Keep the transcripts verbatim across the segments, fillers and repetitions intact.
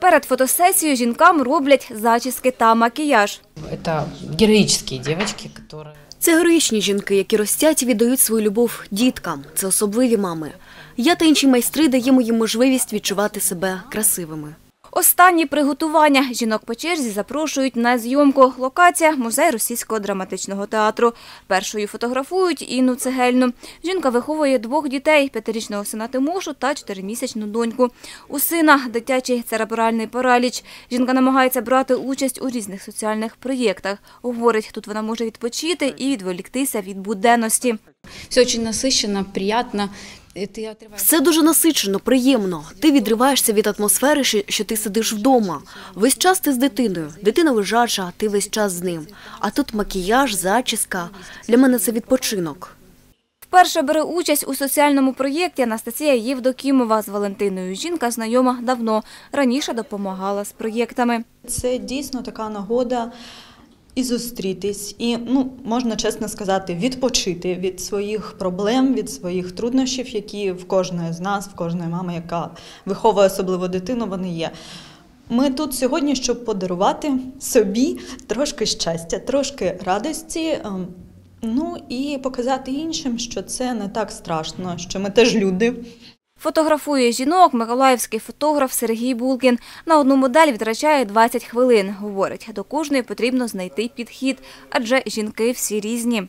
Перед фотосесією жінкам роблять зачіски та макіяж. Це героїчні дівчатки, які... Це героїчні жінки, які ростять і віддають свою любов діткам. Це особливі мами. Я та інші майстри даємо їм можливість відчувати себе красивими. Останні приготування. Жінок по черзі запрошують на зйомку. Локація – музей Російського драматичного театру. Першою фотографують Інну Цегельну. Жінка виховує двох дітей – п'ятирічного сина Тимошу та чотиримісячну доньку. У сина – дитячий церебральний параліч. Жінка намагається брати участь у різних соціальних проєктах. Говорить, тут вона може відпочити і відволіктися від буденності. Все дуже насичено, приємно. Все дуже насичено, приємно. Ти відриваєшся від атмосфери, що ти сидиш вдома. Весь час ти з дитиною. Дитина лежача, а ти весь час з ним. А тут макіяж, зачіска. Для мене це відпочинок. Вперше бере участь у соціальному проєкті Анастасія Євдокімова. З Валентиною жінка знайома давно. Раніше допомагала з проєктами. Це дійсно така нагода і зустрітись, і, ну, можна чесно сказати, відпочити від своїх проблем, від своїх труднощів, які в кожної з нас, в кожної мами, яка виховує особливо дитину, вони є. Ми тут сьогодні, щоб подарувати собі трошки щастя, трошки радості, ну і показати іншим, що це не так страшно, що ми теж люди. Фотографує жінок миколаївський фотограф Сергій Булкін. На одну модель витрачає двадцять хвилин. Говорить, до кожної потрібно знайти підхід, адже жінки всі різні.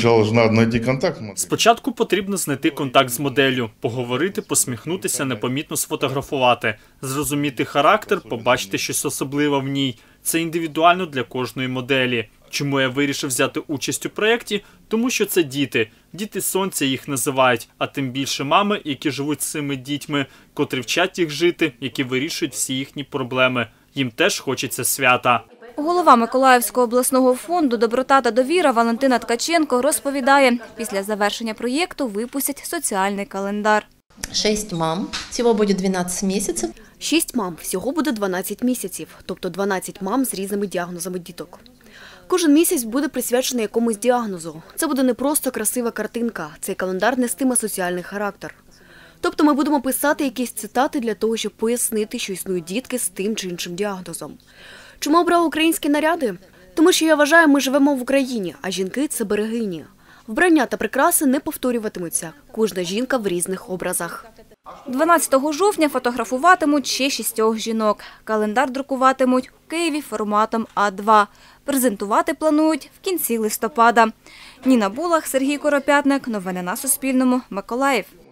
Спочатку потрібно знайти контакт з моделлю, поговорити, посміхнутися, непомітно сфотографувати, зрозуміти характер, побачити щось особливе в ній. Це індивідуально для кожної моделі. Чому я вирішив взяти участь у проєкті? Тому що це діти. Діти сонця їх називають, а тим більше мами, які живуть з цими дітьми, котрі вчать їх жити, які вирішують всі їхні проблеми. Їм теж хочеться свята. Голова Миколаївського обласного фонду «Доброта та довіра» Валентина Ткаченко розповідає, після завершення проєкту випустять соціальний календар. Шість мам, всього буде дванадцять місяців. Шість мам, всього буде дванадцять місяців, тобто дванадцять мам з різними діагнозами діток. Кожен місяць буде присвячений якомусь діагнозу. Це буде не просто красива картинка, цей календар нестиме соціальний характер. Тобто ми будемо писати якісь цитати для того, щоб пояснити, що існують дітки з тим чи іншим діагнозом. Чому обрали українські наряди? Тому що, я вважаю, ми живемо в Україні, а жінки – це берегині. Вбрання та прикраси не повторюватимуться. Кожна жінка в різних образах. дванадцятого жовтня фотографуватимуть ще шістьох жінок. Календар друкуватимуть у Києві форматом А два. Презентувати планують в кінці листопада. Ніна Булах, Сергій Коропятник. Новини на Суспільному. Миколаїв.